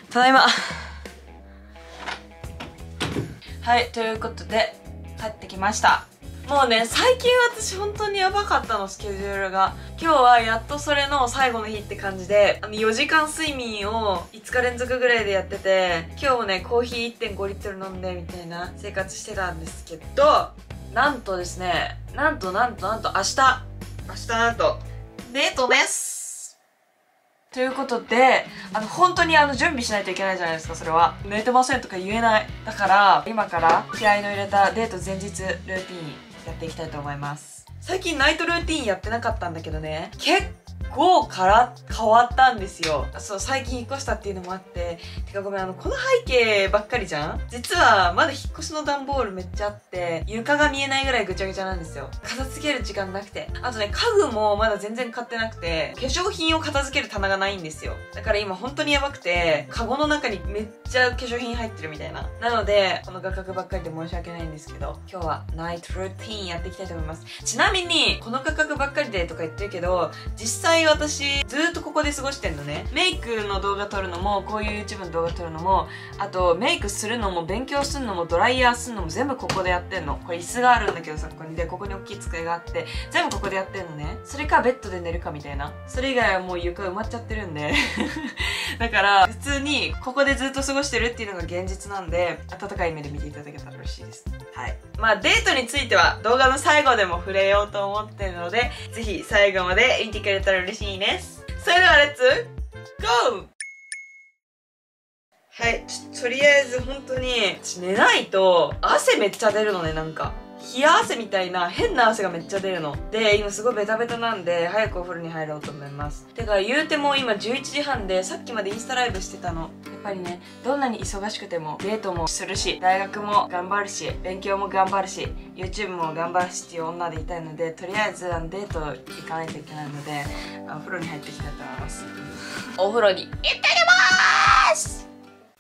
ただいま。はい、ということで帰ってきました。もうね、最近私本当にやばかったの、スケジュールが。今日はやっとそれの最後の日って感じで、4時間睡眠を5日連続ぐらいでやってて、今日もね、コーヒー 1.5 リットル飲んでみたいな生活してたんですけど、なんとですね、なんと明日なんとデートです。ということで、本当に準備しないといけないじゃないですか、それは。寝てませんとか言えない。だから、今から気合いの入れたデート前日ルーティンやっていきたいと思います。最近ナイトルーティンやってなかったんだけどね、結構から変わったんですよ。そう、最近引っ越したっていうのもあって。てかごめん、この背景ばっかりじゃん。実はまだ引っ越しの段ボールめっちゃあって、床が見えないぐらいぐちゃぐちゃなんですよ。片付ける時間なくて。あとね、家具もまだ全然買ってなくて、化粧品を片付ける棚がないんですよ。だから今本当にやばくて、カゴの中にめっちゃ化粧品入ってるみたいな。なので、この画角ばっかりで申し訳ないんですけど、今日はナイトルーティンやっていきたいと思います。ちなみに、この画角ばっかりでとか言ってるけど、実際私ずーっとここで過ごしてんのね。メイクの動画撮るのも、こういう YouTube の動画撮るのも、あとメイクするのも勉強するのもドライヤーするのも全部ここでやってんの。これ椅子があるんだけどさ、ここに。で、ここに大きい机があって、全部ここでやってんのね。それかベッドで寝るかみたいな。それ以外はもう床埋まっちゃってるんで。だから、普通にここでずっと過ごしてるっていうのが現実なんで、温かい目で見ていただけたら嬉しいです。はい。まあデートについては動画の最後でも触れようと思ってるので、ぜひ最後まで見てくれたら嬉しいです。それではレッツゴー。はい、とりあえず本当に寝ないと汗めっちゃ出るのね。なんか冷や汗みたいな変な汗がめっちゃ出るので、今すごいベタベタなんで早くお風呂に入ろうと思います。てか言うても今11時半で、さっきまでインスタライブしてたの。やっぱりね、どんなに忙しくてもデートもするし、大学も頑張るし、勉強も頑張るし、 YouTube も頑張るしっていう女でいたいので、とりあえずデート行かないといけないので、お風呂に入っていきたいと思います。お風呂に行ってきます。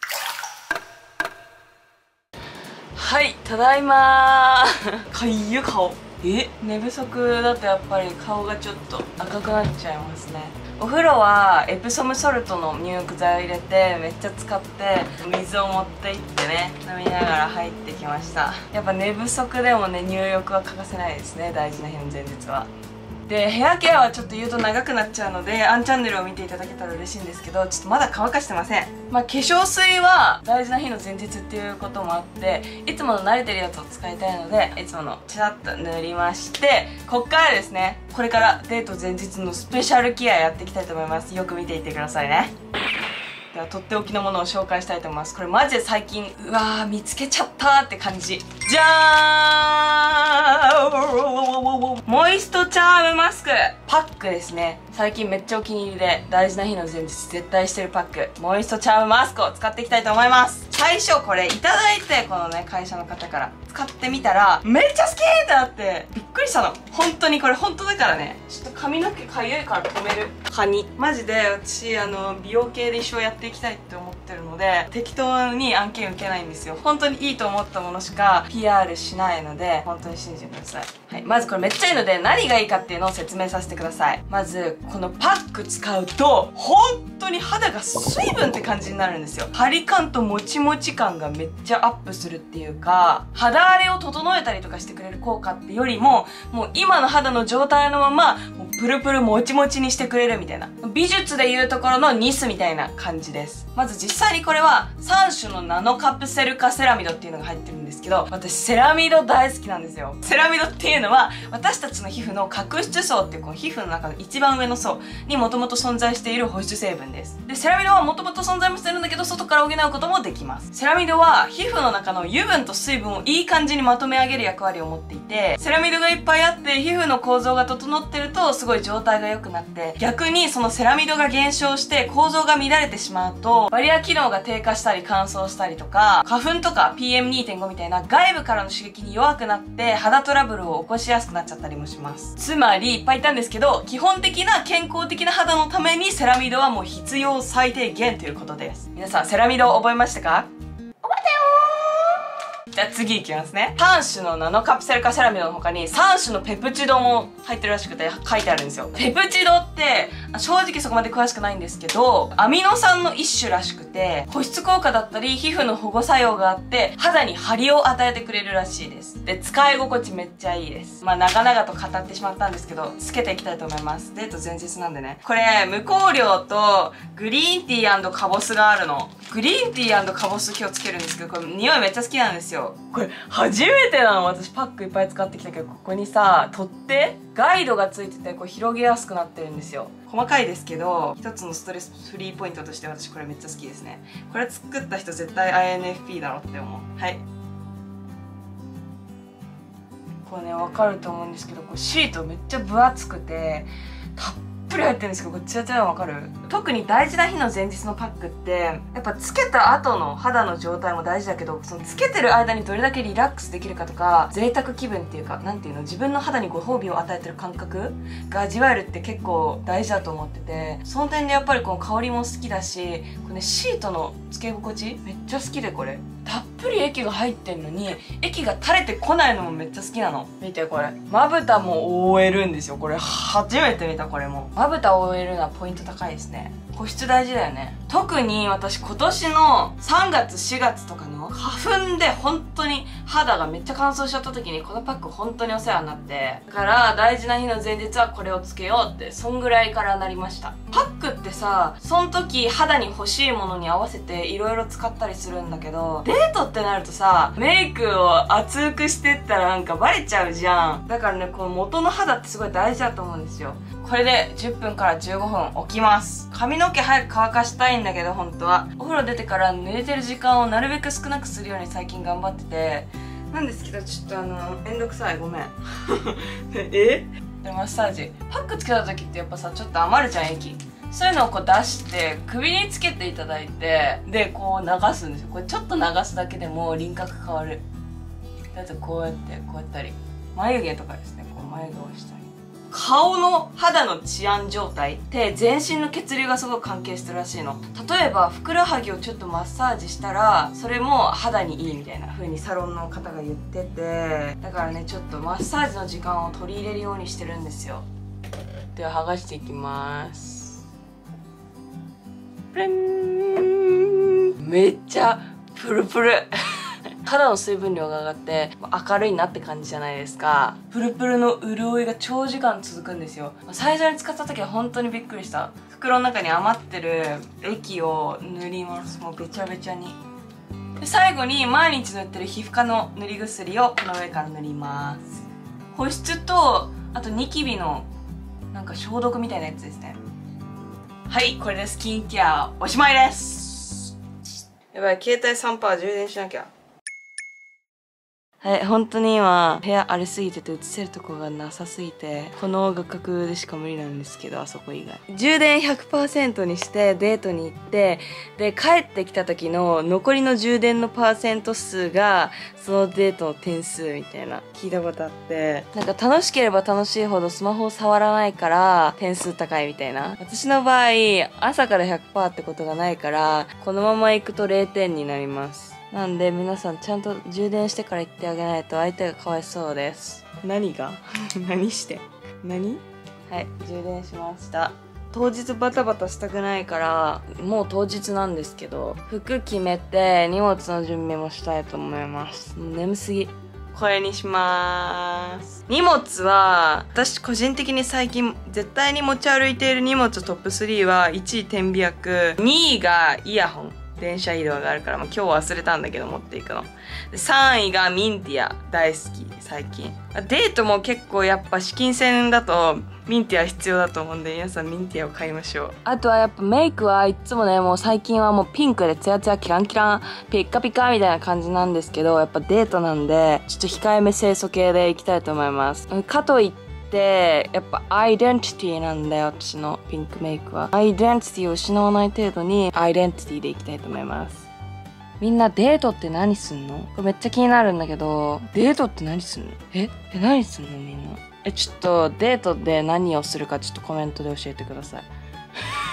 はい、ただいまー。かゆ顔。寝不足だとやっぱり顔がちょっと赤くなっちゃいますね。お風呂はエプソムソルトの入浴剤を入れてめっちゃ使って、水を持って行ってね、飲みながら入ってきました。やっぱ寝不足でもね、入浴は欠かせないですね、大事な日の前日は。で、ヘアケアはちょっと言うと長くなっちゃうので、アンチャンネルを見ていただけたら嬉しいんですけど、ちょっとまだ乾かしてません。まあ、化粧水は大事な日の前日っていうこともあって、いつもの慣れてるやつを使いたいので、いつものチラッと塗りまして、こっからですね、これからデート前日のスペシャルケアやっていきたいと思います。よく見ていってくださいね。では、とっておきのものを紹介したいと思います。これマジで最近、うわー、見つけちゃったーって感じ。じゃーん、モイストチャームマスクパックですね。最近めっちゃお気に入りで、大事な日の前日絶対してるパック、モイストチャームマスクを使っていきたいと思います。最初これいただいて、このね、会社の方から使ってみたらめっちゃ好きってなってびっくりしたの。本当にこれ本当だからね。ちょっと髪の毛かゆいから止める。カニマジで私美容系で一生やっていきたいって思ってるので、適当に案件受けないんですよ。本当にいいと思ったものしか PR しないので、本当に信じてください。はい、まずこれめっちゃいいので、何がいいかっていうのを説明させてください。まずこのパック使うと本当に肌が水分って感じになるんですよ。張り感ともちもち感がめっちゃアップするっていうか、肌荒れを整えたりとかしてくれる効果ってよりも、もう今の肌の状態のままもうプルプルもちもちにしてくれるみたいな、美術でいうところのニスみたいな感じです。まず実際にこれは3種のナノカプセル化セラミドっていうのが入ってるんですけど、私セラミド大好きなんですよ。セラミドっていうのは私たちの皮膚の角質層っていう、この皮膚の中の一番上の層にもともと存在している保湿成分です。で、セラミドはもともと存在もしてるんだけど、外から補うこともできます。セラミドは皮膚の中の油分と水分をいい感じにまとめ上げる役割を持っていて、セラミドがいっぱいあって皮膚の構造が整ってるとすごい状態が良くなって、逆にそのセラミドが減少して構造が乱れてしまうとバリア機能が低下したり乾燥したりとか、花粉とか PM2.5 みたいな外部からの刺激に弱くなって肌トラブルを起こしやすくなっちゃったりもします。つまりいっぱい言ったんですけど、基本的な健康的な肌のためにセラミドはもう必要最低限ということです。皆さんセラミドを覚えましたか？覚えたよー。 じゃあ次いきますね。3種のナノカプセル化セラミドの他に3種のペプチドも入ってるらしくて書いてあるんですよ。ペプチドって正直そこまで詳しくないんですけど、アミノ酸の一種らしくて、保湿効果だったり皮膚の保護作用があって肌に張りを与えてくれるらしいです。で、使い心地めっちゃいいです。まあ長々と語ってしまったんですけど、つけていきたいと思います。デート前日なんでね。これ無香料とグリーンティー&カボスがあるの。グリーンティー&カボス今日つけるんですけど、これ匂いめっちゃ好きなんですよ。これ初めてなの。私パックいっぱい使ってきたけど、ここにさ、取っ手ガイドがついてて、こう広げやすくなってるんですよ。細かいですけど、一つのストレスフリーポイントとして私これめっちゃ好きですね。これ作った人絶対 INFP だろって思う。はい。これね、わかると思うんですけど、こうシートめっちゃ分厚くて、たっぷり入ってるんですけど、これツヤツヤわかる？特に大事な日の前日のパックって、やっぱつけた後の肌の状態も大事だけど、そのつけてる間にどれだけリラックスできるかとか、贅沢気分っていうか、なんていうの、自分の肌にご褒美を与えてる感覚が味わえるって結構大事だと思ってて、その点でやっぱりこの香りも好きだし、これね、シートのつけ心地めっちゃ好きで、これたっぷり液が入ってんのに液が垂れてこないのもめっちゃ好きなの。見てこれ、まぶたも覆えるんですよ。これ初めて見た。これもまぶたを覆えるのはポイント高いですね。保湿大事だよね。特に私今年の3月4月とかの花粉で本当に肌がめっちゃ乾燥しちゃった時にこのパック本当にお世話になって、だから大事な日の前日はこれをつけようって、そんぐらいからなりました。パックってさ、その時肌に欲しいものに合わせていろいろ使ったりするんだけど、デートってなるとさ、メイクを熱くしてったらなんかバレちゃうじゃん。だからね、この元の肌ってすごい大事だと思うんですよ。これで10分から15分置きます。髪の毛早く乾かしたいんだけど、本当はお風呂出てから濡れてる時間をなるべく少なくするように最近頑張っててなんですけど、ちょっとめんどくさい、ごめんでマッサージパックつけた時ってやっぱさ、ちょっと余るじゃん、液。そういうのをこう出して首につけていただいて、でこう流すんですよ。これちょっと流すだけでも輪郭変わる。だってこうやったり、眉毛とかですね、こう眉毛をしたり、顔の肌の治安状態って全身の血流がすごく関係してるらしいの。例えばふくらはぎをちょっとマッサージしたらそれも肌にいいみたいな風にサロンの方が言ってて、だからね、ちょっとマッサージの時間を取り入れるようにしてるんですよ。では剥がしていきます。プレン、めっちゃプルプル肌の水分量が上がって明るいなって感じじゃないですか。プルプルの潤いが長時間続くんですよ。最初に使った時は本当にびっくりした。袋の中に余ってる液を塗ります。もうべちゃべちゃに。で最後に毎日塗ってる皮膚科の塗り薬をこの上から塗ります。保湿とあとニキビのなんか消毒みたいなやつですね。はい、これでスキンケアおしまいです。やばい、携帯 3% 充電しなきゃ。はい、本当に今部屋荒れすぎてて映せるところがなさすぎて、この画角でしか無理なんですけど、あそこ以外充電 100% にしてデートに行って、で帰ってきた時の残りの充電のパーセント数がそのデートの点数みたいな聞いたことあって、なんか楽しければ楽しいほどスマホを触らないから点数高いみたいな。私の場合朝から 100% ってことがないから、このまま行くと0点になります。なんで皆さんちゃんと充電してから行ってあげないと相手がかわいそうです。何が何して何。はい、充電しました。当日バタバタしたくないからもう当日なんですけど、服決めて荷物の準備もしたいと思います。もう眠すぎ。これにしまーす。荷物は私個人的に最近絶対に持ち歩いている荷物トップ3は1位点鼻薬、2位がイヤホン、電車移動があるから、今日忘れたんだけど持っていくので、3位がミンティア、大好き最近。デートも結構やっぱ資金戦だとミンティア必要だと思うんで、皆さんミンティアを買いましょう。あとはやっぱメイクはいつもね、もう最近はもうピンクでツヤツヤキランキランピッカピカみたいな感じなんですけど、やっぱデートなんでちょっと控えめ清楚系でいきたいと思います。かといってやっぱアイデンティティなんだよ、私のピンクメイクは。アイデンティティを失わない程度にアイデンティティでいきたいと思います。みんなデートって何すんの？これめっちゃ気になるんだけど、デートって何すんの？何すんのみんな。ちょっとデートで何をするかちょっとコメントで教えてください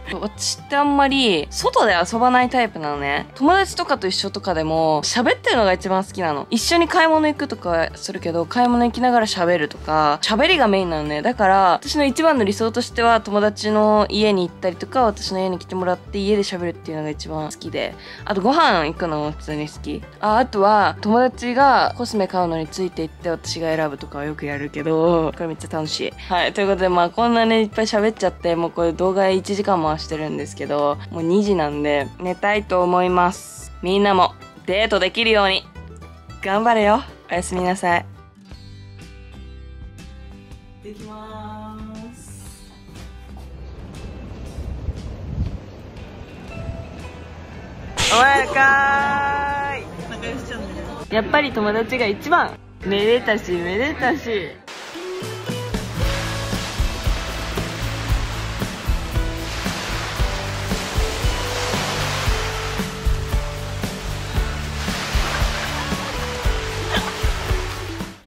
私ってあんまり外で遊ばないタイプなのね。友達とかと一緒とかでも喋ってるのが一番好きなの。一緒に買い物行くとかするけど、買い物行きながら喋るとか、喋りがメインなのね。だから私の一番の理想としては、友達の家に行ったりとか、私の家に来てもらって家で喋るっていうのが一番好きで、あとご飯行くのも普通に好き。あとは友達がコスメ買うのについて行って私が選ぶとかはよくやるけど、これめっちゃ楽しい。はい、ということでこんなねいっぱい喋っちゃって、もうこれ動画1時間回してるんですけど、もう2時なんで寝たいと思います。みんなもデートできるように頑張れよ。おやすみなさい。できまーす。お前らかーい。仲良しちゃんね。やっぱり友達が一番。めでたしめでたし。